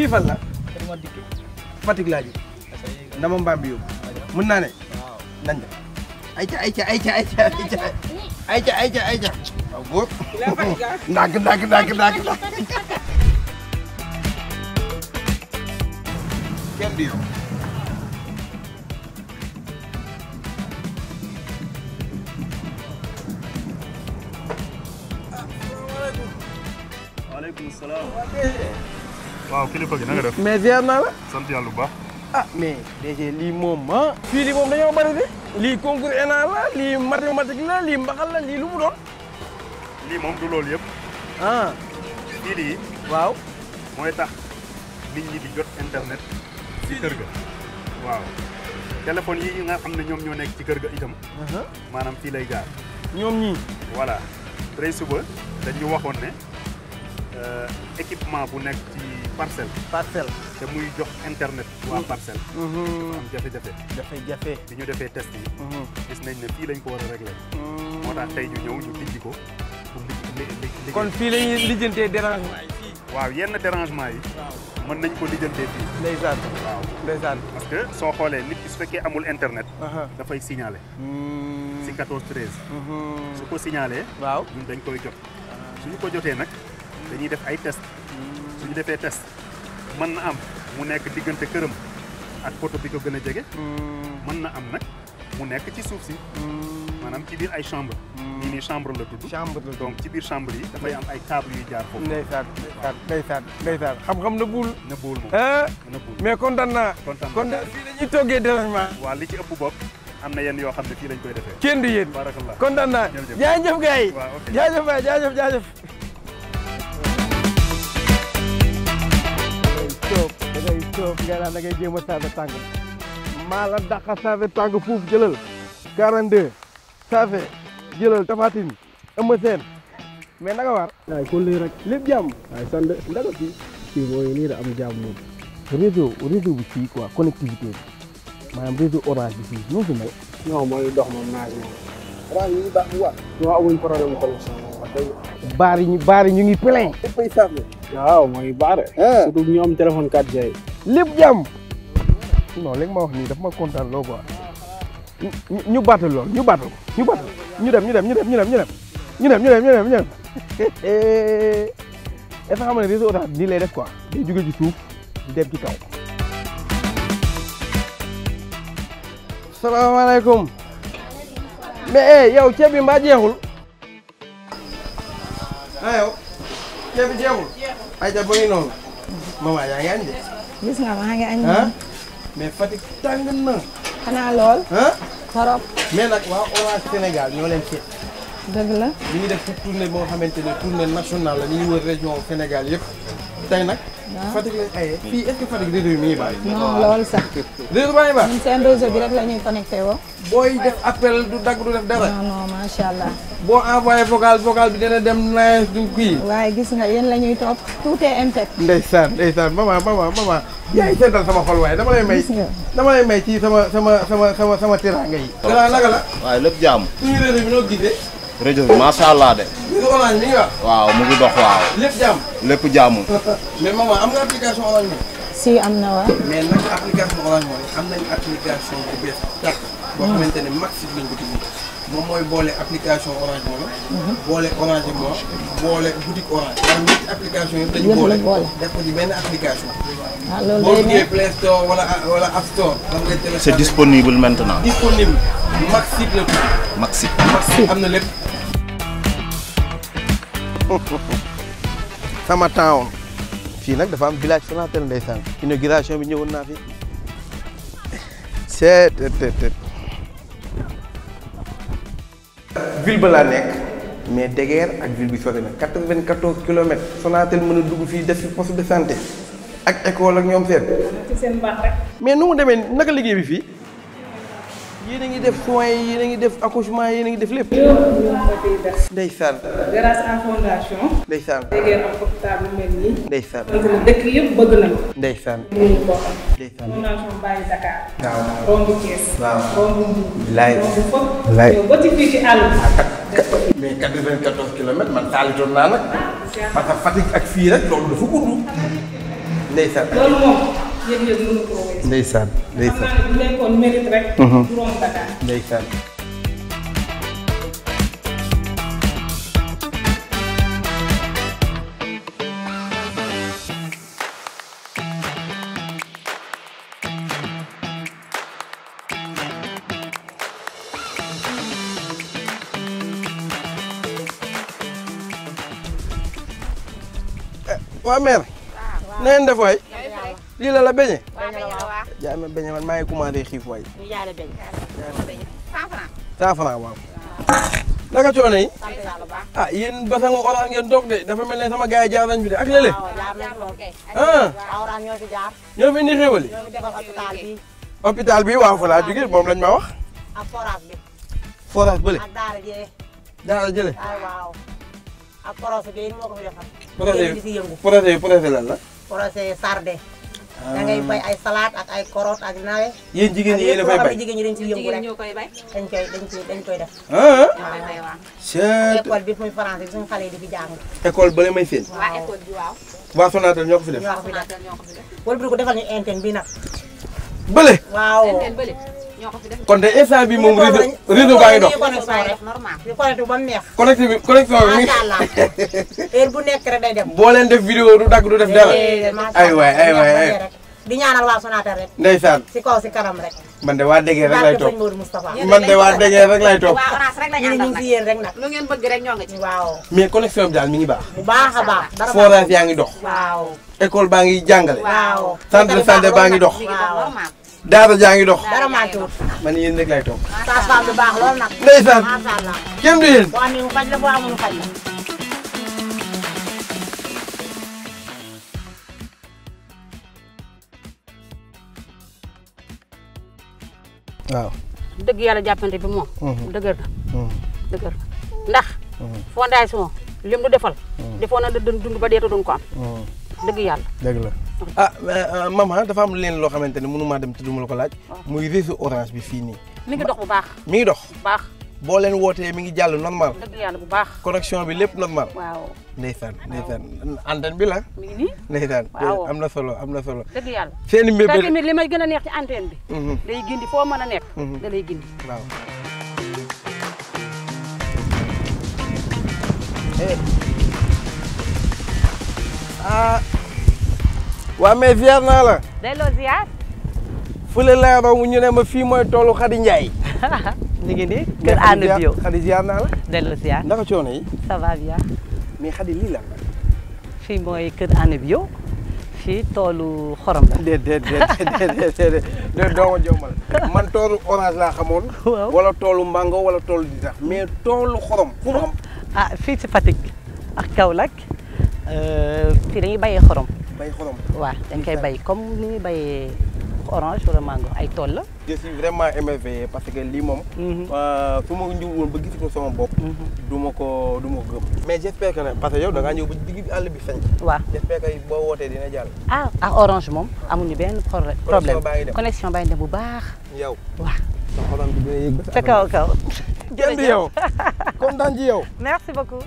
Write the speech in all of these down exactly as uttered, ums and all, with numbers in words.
fan la Fatick laa ji ndama mbaam bi yóbbu mën naa ne nañ la ayca ayca ayca ayca ayca ayca ayca ayca waaw góor ndànk ndànk ndànk ndànk ndànk kenn du yow waaleykum salaam. waaw kilifa gi na nga def. mais ziar naa la. sant yàlla bu baax. ah mais D G lii moom ah. fii lii moom dañoo bari de. lii concours E N A la lii mathématique la lii mbaxal la lii lu mu doon. lii moom du loolu yëpp. ah. fii lii. waaw. mooy tax nit ñi di jot internet ci kër ga. waaw téléphone yi nga xam ne ñoom ñoo nekk ci kër ga itam. maanaam fii lay jaar. ñoom ñii. voilà tey suba dañu waxoon ne équipement bu nekk ci parcelle. parcelle. te muy jox internet waa parcelle. am jafe-jafe. jafe-jafe. bi ñu defee test yi. gis nañ ne fii lañ ko war a régler. moo tax tey ñu ñëw ñu tijji ko pour li li kon fii lañuy lijjantee dérangement yi fii. waaw yenn dérangement yi. mën nañ ko lijjantee fii. ndeysaan. waaw ndeysaan. parce que soo xoolee nit ki su fekkee amul internet. dafay signaler. si quatorze treize. su ko signaler. waaw ñun dañ koy jot. suñu ko jotee nag dañuy def ay test. suñu defee test mën na am mu nekk diggante këram ak poto bi ko gën a jege. mën na am nag mu nekk ci suuf si. maanaam ci biir ay chambre ñii nii chambre la tudd. chambre la donc ci biir chambre yi dafay am ay câble yuy jaar foofu. ndeysaan ndeysaan ndeysaan xam-xam na buul. na buul moom na buul. mais kontaan naa. kontaan kon fii dañuy toggee dérangement. waaw li ci ëpp bopp am na yenn yoo xam ne fii lañ koy defee. kenn du yéen. barakallah kontaan naa. jërëjëf jaajëf gars yi. waaw ok jaajëf waay jaajëf jaajëf. toog da ngay toog nga naan da ngay jéem a saafe tàng maa la dàqa saafe tàng fuuf jëlal quarante-deux saafe jëlal tafatine ëmb seen mais naka war waaye kon lii rek lépp jàmm waaye sant ndaka fii fii mooy nii da am jàmm moom réseau réseau bi fii quoi connectivité bi maanaam réseau orange bi fii ñu fi mel non mooy dox moom naaj moom orange ñu ngi baax bu baax ñoo amuñ problème connexion wax dëgg baar yi ñu baar yi ñu ngi plein léppay saafe waaw mooy baare surtout ñu am téléphone quatre G lépp jàmm non léegi ma wax nii daf ma kontaan loo quoi ñu battal lool ñu battal ñu battal ñu dem ñu dem ñu dem ñu dem ñu dem ñu dem ñu dem ñu dem ñu dem dafa xam ne réseau orange nii lay def quoi day jóge ci suuf di dem ci kaw salaamaaleykum mais eh yow ceeb bi mbaa jeexul ah yow ceeb bi jeexul ay da ba ngi noonu maman yaa ngi añ de gis nga maa ngi añ ah mais Fatick tàng na xanaa lool ah torop mais nag waa Orange Sénégal ñoo leen seet dëgg la li ñu def pour tournée boo xamante ne tournée nationale la ñu ngi wër région Sénégal yëpp tey nag Fatick lañ ayee fii est-ce que Fatick réseau yi mi ngi baax non lool sax réseau baa ngi baax ñun seen réseau bi rek la ñuy connecté woo booy def appel du dagg du def dara non non macha allah boo envoyé vocal vocal bi dina dem na du kii waaye gis nga yéen la ñuy topp tout est intact ndeysaan ndeysaan maman maman maman yaay seetal sama xol waaye dama lay may gis nga dama lay may ci sama sama sama sama sama teraanga yi dara naka la waaye lépp jàmm. suñu réseau bi noo gisee réseau bi macha allah de. réseau orange mi ngi wax waaw mu ngi dox waaw. lépp jàmm lépp jàmm. mais maman am nga application orange Money si am na wa mais nag application orange Money am nañ application bu bees tax boo xamante ne max lañ ko tuddee moom mooy boole application orange Money boole orange Money boole boutique orange ndax ñetti application yëpp dañu Yëpp la boole boole. def ko ci benn application ah loolu boo day duggee ne Play Store wala wala App Store am ngay télécharger c'est disponible maintenant. disponible Maxit la tudd Maxi. Maxit am na lépp sama town fii nag dafa am village Sonatel ndeysaan inauguration bi ñëwoon naa fi c'est ville ba laa nekk mais Deguer ak ville bi sori na quatre-vingt-quatorze kilomètres Sonatel mën a dugg fii def fi poste de santé ak école ak ñoom seen ci seen baax rek mais nu mu demee naka liggéey bi fii yéen a ngi def soins yi yéen a ngi def accouchement yéen a ngi def lépp ndeysaan grâce à fondation ndeysaan Deguer am hôpital bu mel nii ndeysaan donc dëkk yëpp bëgg nañ ko ndeysaan mënuñu koo am ndeysaan fondation bàyyi Dakar waaw rombu Thiès waaw rombu Mbour laay rombu fop laay yow ba ci fii ci àll bi mais quatre-vingt-quatorze kilomètres man taalitoon naa nag parce que Fatick ak fii rek loolu dafa gudd ndeysaan loolu moom yëg-yëg mënu ko wees. ndeysaan xam ndeysaan naa ne bu nekkoon mérite rek. du romb Dakar. ndeysaan waa mère na ngeen def waay lii la la beñe jaay ma beñe man maa ngi commencé xiif waay cent francs waaw naka coono yi ah yéen basangu orange ngeen toog de dafa mel ne sama gars yi jaar nañ fi de ak lële ah ñoo fi indi xéwal yi hôpital bi waaw fa laa jóge moom lañ ma wax forage bële daara jële ak projet bi moo ko fi defal. projet di si yëngu. projet bi projet lan la. projet sarde. da ngay bay ay salade ak ay carotte ak nawe. yéen jigéen ñi yéen a fay bay jigéen ñi dañ ciy yëngu rek. ñoo koy bay. dañ koy dañ koy dañ koy def. ah. waaw école bi muy français bi suñu xale yi di fi jàng. école bële may seen. waaw école bi waaw. waa Sonatel ñoo ko fi def. ñoo ko fi def wala bu ko defal ñu interne bi nag. bële. waaw. ñoo ko fi def. kon de instant bi moom réseau réseau baa ngi dox. normal di connecté ba mu neex. connecté bi connexion bi. macha allah heure bu nekk rek day dem. boo leen def vidéo du dagg du def dara. ay waay ay waay ay di ñaanal waa Sonatel rek. ndeysaan. si kaw si kanam rek. man de waa Degger rek lay topp Modou Moustapha. man de waa Degger rek lay topp. waa Orange rek la ñu ñu àndal ngi nag. si yéen rek nag. lu ngeen bëgg rek ñoo nga ci. waaw. mais connexion bi daal mi ngi baax. bu baax a baax. dara forage yaa ngi dox. waaw. école baa ngi jàngale. waaw. centre de santé baa ngi dox. waaw. daara jaa ngi dox. dara manqué wut. man yéen rek lay topp. saa femme bu baax lool nag. ndeysaan macha allah. kenn du yéen. boo amee mu faj la boo amul mu faj la. waaw. dëgg yàlla jàppante bi moom. dëgër na. dëgër na ndax. fondation lim du defal. defoon na dund dund ba deetu duñ ko am. dëgg yàlla. dëgg la ah maman dafa am leen loo xamante ne mënu maa dem te duma la ko laaj. muy réseau orange bi fii nii. mi ngi dox bu baax. mi ngi dox. bu baax. boo leen wootee mi ngi jàll normal. dëgg yàlla bu baax. connexion bi lépp normal. waaw. ndeysaan ndeysaan antenne bi la. mi ngi nii. ndeysaan waaw am na solo am na solo. dëgg yàlla. seen i te mbébét tamit li may gën a neex ci antenne bi. day gindi foo mën a nekk. da lay gindi. waaw. ah. waa mais ziar naa la. delloo ziar. fële laa romb ñu ne ma fii mooy toolu Khady Ndiaye. mi ngi nii kër Anne Bio. Khady ziar naa la. delloo ziar. naka coono yi. ça va bien. mais Khady lii lan la. fii mooy kër Anne Bio. fii toolu xorom la. déedéet déedéet déedéet doo ma jombal man toolu orange laa xamoon. waaw wala toolu mango wala toolu di tax mais toolu xorom fu mu am. ah fii ci Fatick ak Kaolack fii dañuy bayee xorom. bay xorom. waaw dañ koy bay comme ni ñuy bayee orange wala mango ay tool la. je suis vraiment émerveillé parce que lii moom. fu ma ñëw woon ba gis ko sama bopp. du ma ko du ma ko gëm. mais j' espère que ne parce que yow da ngaa ñëw ba digg bi àll bi feeñ. waaw j' espère que boo wootee dina jàll. ah ak orange moom amuñu benn problème. connexion baa ngi dem connexion baa ngi dem bu baax. yow. waaw. sa xolam bi dina yëg ba ca kaw kaw. kenn di yow kontaan ci yow. merci beaucoup.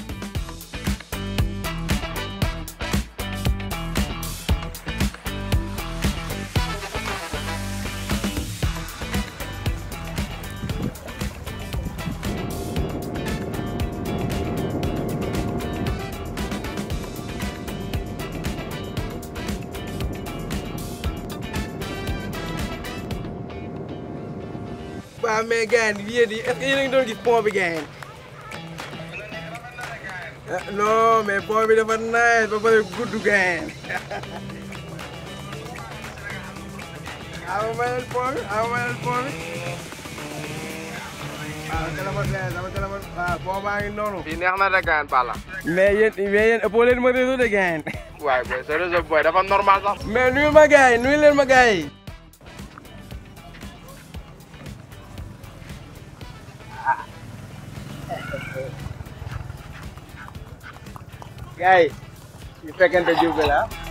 waaw mais gars yi yéen yi est-ce que yéen a ngi doon gis pont bi gars yi non mais pont bi dafa nice ba pare gudd gars yi aw ma leen pont bi aw ma leen pont bi waaw téléphone gars yi sama téléphone waaw pont baa ngi noonu. fii neex na de gars yi Palla. mais yéen mais yéen ëppoo leen ma réseau de gars yi. waaye booy sa réseau booy dafa normal sax. mais nuyu ma gars yi nuyu leen ma gars yi. gars yi ñu fekkente Diourbel la